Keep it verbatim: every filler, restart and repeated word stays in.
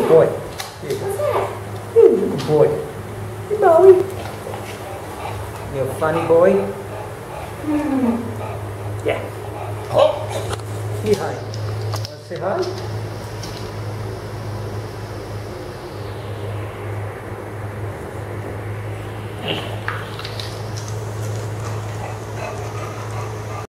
boy. Here you go. Good boy. Hey, Bowie. You're a funny boy. Yeah. Oh. Say hi. Want to say hi?